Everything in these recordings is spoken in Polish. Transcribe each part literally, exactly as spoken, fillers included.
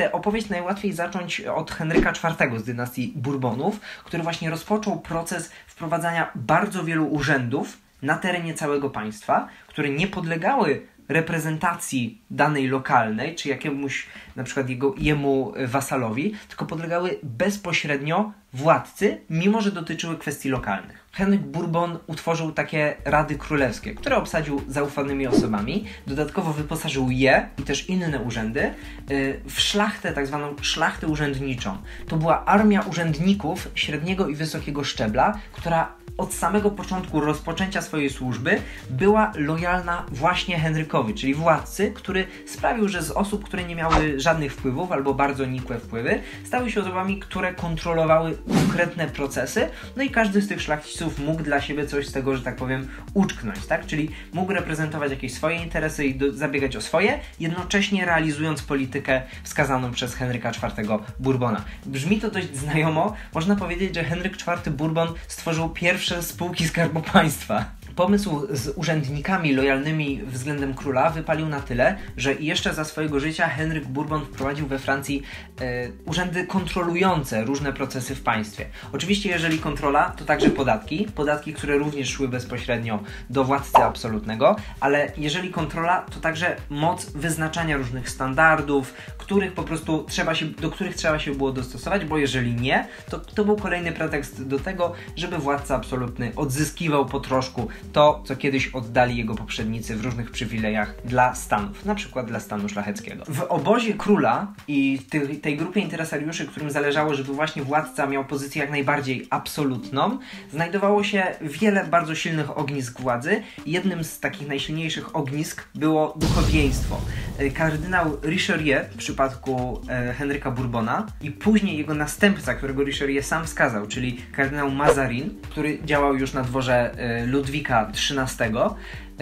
Tę opowieść najłatwiej zacząć od Henryka czwartego z dynastii Bourbonów, który właśnie rozpoczął proces wprowadzania bardzo wielu urzędów na terenie całego państwa, które nie podlegały reprezentacji danej lokalnej, czy jakiemuś na przykład jego, jemu wasalowi, tylko podlegały bezpośrednio władcy, mimo że dotyczyły kwestii lokalnych. Henryk Bourbon utworzył takie rady królewskie, które obsadził zaufanymi osobami, dodatkowo wyposażył je i też inne urzędy w szlachtę, tak zwaną szlachtę urzędniczą. To była armia urzędników średniego i wysokiego szczebla, która od samego początku rozpoczęcia swojej służby była lojalna właśnie Henrykowi, czyli władcy, który sprawił, że z osób, które nie miały żadnych wpływów albo bardzo nikłe wpływy, stały się osobami, które kontrolowały konkretne procesy, no i każdy z tych szlachciców mógł dla siebie coś z tego, że tak powiem, uczknąć, tak? Czyli mógł reprezentować jakieś swoje interesy i do, zabiegać o swoje, jednocześnie realizując politykę wskazaną przez Henryka czwartego Bourbona. Brzmi to dość znajomo, można powiedzieć, że Henryk czwarty Bourbon stworzył pierwsze spółki Skarbu Państwa. Pomysł z urzędnikami lojalnymi względem króla wypalił na tyle, że jeszcze za swojego życia Henryk Bourbon wprowadził we Francji e, urzędy kontrolujące różne procesy w państwie. Oczywiście jeżeli kontrola, to także podatki, podatki, które również szły bezpośrednio do władcy absolutnego, ale jeżeli kontrola, to także moc wyznaczania różnych standardów, których po prostu trzeba się, do których trzeba się było dostosować, bo jeżeli nie, to to był kolejny pretekst do tego, żeby władca absolutny odzyskiwał po troszku to, co kiedyś oddali jego poprzednicy w różnych przywilejach dla stanów, na przykład dla stanu szlacheckiego. W obozie króla i tej, tej grupie interesariuszy, którym zależało, żeby właśnie władca miał pozycję jak najbardziej absolutną, znajdowało się wiele bardzo silnych ognisk władzy. Jednym z takich najsilniejszych ognisk było duchowieństwo. Kardynał Richelieu w przypadku e, Henryka Bourbona i później jego następca, którego Richelieu sam wskazał, czyli kardynał Mazarin, który działał już na dworze e, Ludwika trzynastego,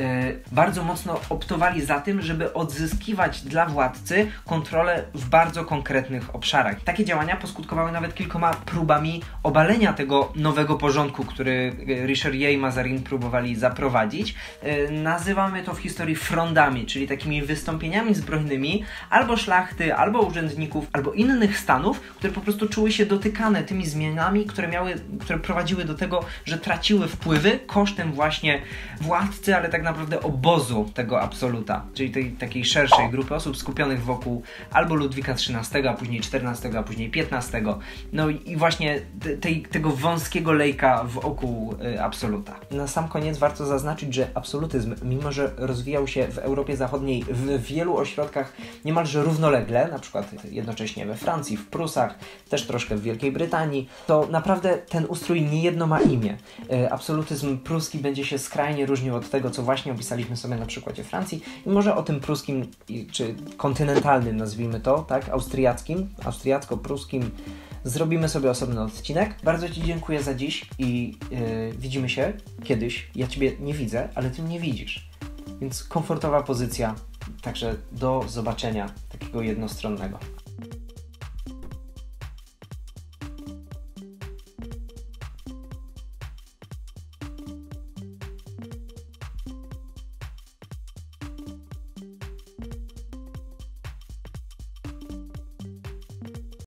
bardzo mocno optowali za tym, żeby odzyskiwać dla władcy kontrolę w bardzo konkretnych obszarach. Takie działania poskutkowały nawet kilkoma próbami obalenia tego nowego porządku, który Richelieu i Mazarin próbowali zaprowadzić. Nazywamy to w historii frondami, czyli takimi wystąpieniami zbrojnymi albo szlachty, albo urzędników, albo innych stanów, które po prostu czuły się dotykane tymi zmianami, które miały, które prowadziły do tego, że traciły wpływy kosztem właśnie władcy, ale tak naprawdę obozu tego absoluta, czyli tej takiej szerszej grupy osób skupionych wokół albo Ludwika trzynastego, a później czternastego, a później piętnastego. No i właśnie tej, tego wąskiego lejka wokół y, absoluta. Na sam koniec warto zaznaczyć, że absolutyzm, mimo że rozwijał się w Europie Zachodniej w wielu ośrodkach niemalże równolegle, na przykład jednocześnie we Francji, w Prusach, też troszkę w Wielkiej Brytanii, to naprawdę ten ustrój niejedno ma imię. Y, absolutyzm pruski będzie się skrajnie różnił od tego, co właśnie opisaliśmy sobie na przykładzie Francji i może o tym pruskim, czy kontynentalnym nazwijmy to, tak, austriackim, austriacko-pruskim zrobimy sobie osobny odcinek. Bardzo Ci dziękuję za dziś i yy, widzimy się kiedyś. Ja Ciebie nie widzę, ale Ty mnie widzisz. Więc komfortowa pozycja, także do zobaczenia takiego jednostronnego.